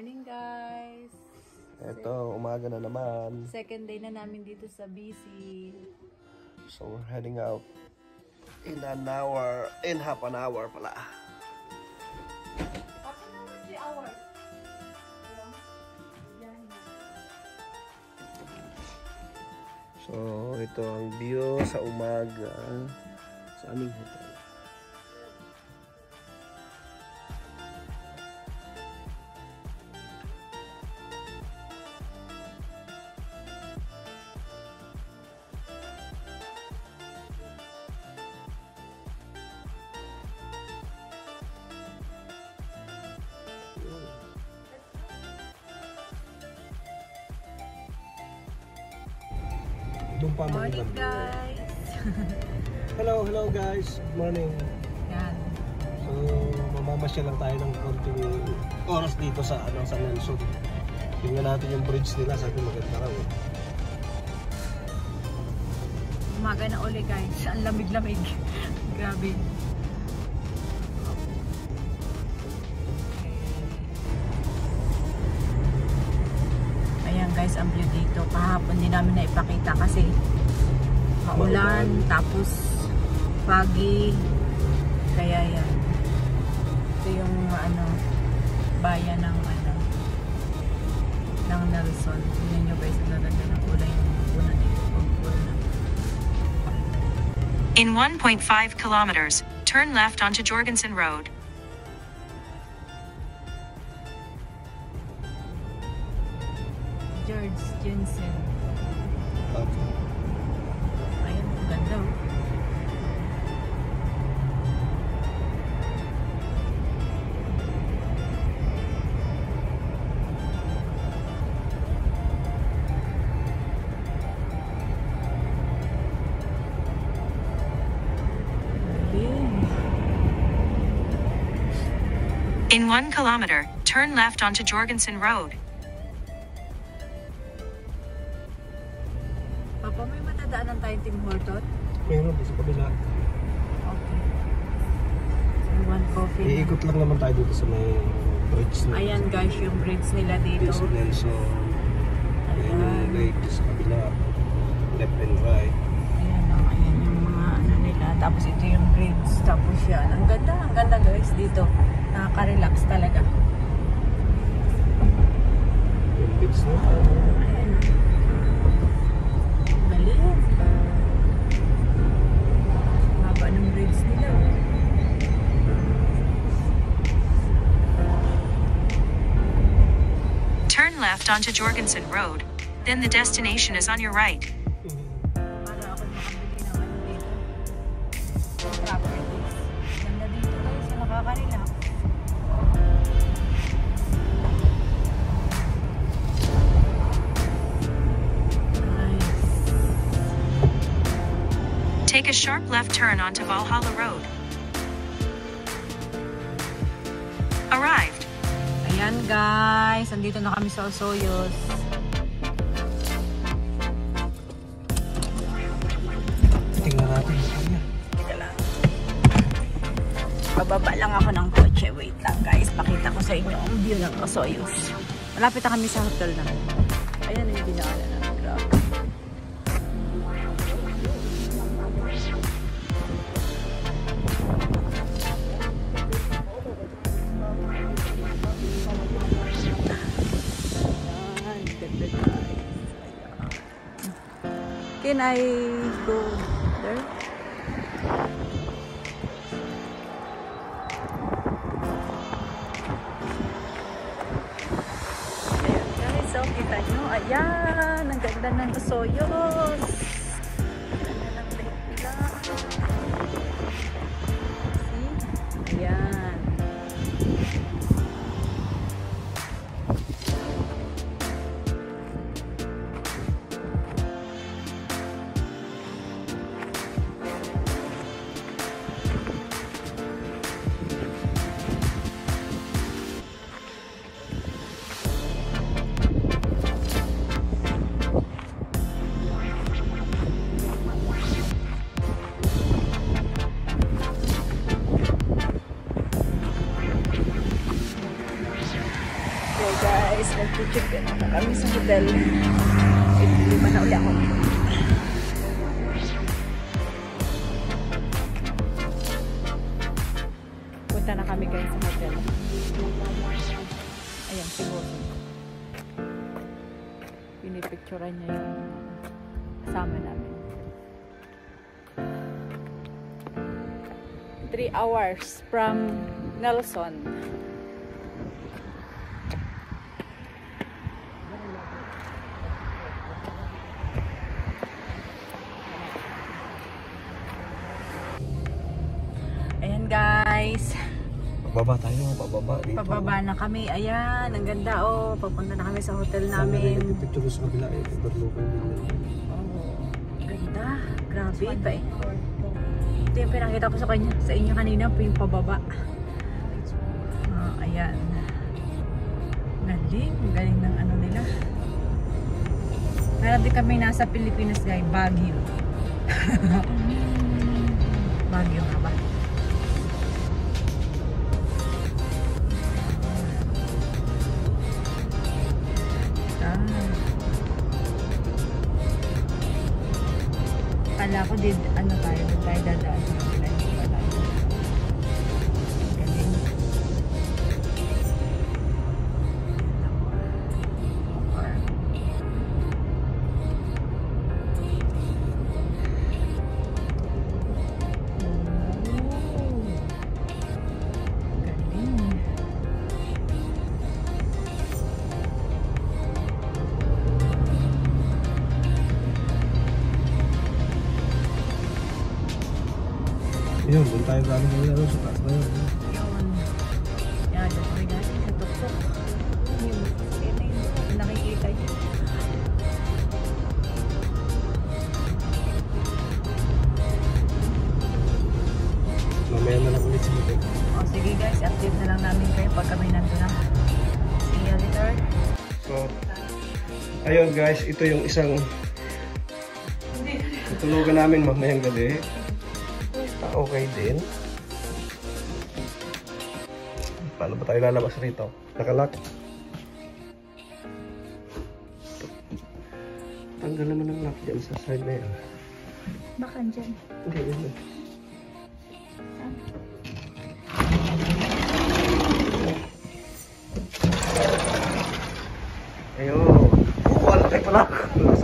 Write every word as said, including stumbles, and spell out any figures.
morning, guys. Ito, umaga na naman. Second day na namin dito sa B C. So we're heading out in an hour, in half an hour pala. Half an hour, three hours. So ito ang view sa umaga sa aming hotel. Morning, guys. Hello, hello guys. Good morning. Yan. So, mamamasya lang tayo ng konting oras dito sa ano, sa Nelson. Tingnan natin yung bridge nila, sabi maganda raw. Umaga na uli, guys. Ang lamig-lamig. Grabe. Ayan, guys, ang view dito. Kahapon din namin na ipakita kasi maulan, tapos foggy, kaya yan. Ito yung ano, bayan ng ano, ng Nelson. Tingnan nyo, guys, ang ganda ng kulay ng punan dito. In one point five kilometers, turn left onto Jorgensen Road. George Jensen. Okay. Ayan, ang ganda, oh. In one kilometer, turn left onto Jorgensen Road. Papa, may matadaanan tayong Tim Hortons? Meron sa kabila. Okay. So, one coffee. Iikot lang naman tayo dito sa may bridge na. Ayan, guys, yung bridge nila dito. Dito sa Nelson. Ayan yung Ayan. lake sa kabila. Left and right. Ayan, oh, ayan yung mga ano nila. Tapos ito yung bridge. Tapos yan. Ang ganda, ang ganda, guys, dito. Nakaka-relax talaga. Yung bridge na. Ayan. Galing. Haba ng bridge nila. Turn left onto Jorgensen Road, then the destination is on your right. Para ako makabili ng ano dito. Properties. Ganda dito, guys. Nakaka-relax. Take a sharp left turn onto Valhalla Road. Arrived. Ayan, guys, andito na kami sa Osoyos. Tingnan natin. Teka lang. Bababa lang ako ng kotse. Wait lang, guys. Pakita ko sa inyo ang view ng Osoyos. Malapit na kami sa hotel namin. Ayan yung dinaanan namin. Grabe. Can I go there? Ayan, guys, so kita nyo. Ayan, ang ganda ng Osoyos. Ang ganda ng lake nila. See? Ayan. nag-check in na kami sa hotel. Lima na uli ako. Punta na kami guys sa hotel. Ayan, siguro. Pinipicturean niya yung kasama namin. Three hours from Nelson. Ayan guys. Pababa tayo, pababa dito. Pababa na kami. Ayan, ang ganda oh. Papunta na kami sa hotel namin. Picture sa kabila eh, overlooking din. Oh, ganda. Grabe pa eh. Ito yung pinakita ko sa kanya, sa inyo kanina po yung pababa. Ah, ayan. Galing, galing ng ano nila. Para di kami nasa Pilipinas guys, Baguio. Baguio nga ba? Kala ko din, ano tayo, doon tayo dadaan sa kanila yung balay. Galing. Yun, doon tayo galing ngayon sa taas na yun. Yun. Yan, doon kami galing sa tuktok. Yun, yun na yun. Nakikita yun. Mamaya na lang ulit sa hotel. O sige guys, update na lang namin kayo pag kami nandun na. See you later. So, ayun guys, ito yung isang tutulugan namin mamayang gabi. Ah, okay din. Paano ba tayo lalabas rito? Nakalock. Tanggal naman ang lock dyan sa side na yan. Baka dyan. Hindi, hindi. Ayun. Oh, wala tayo pala.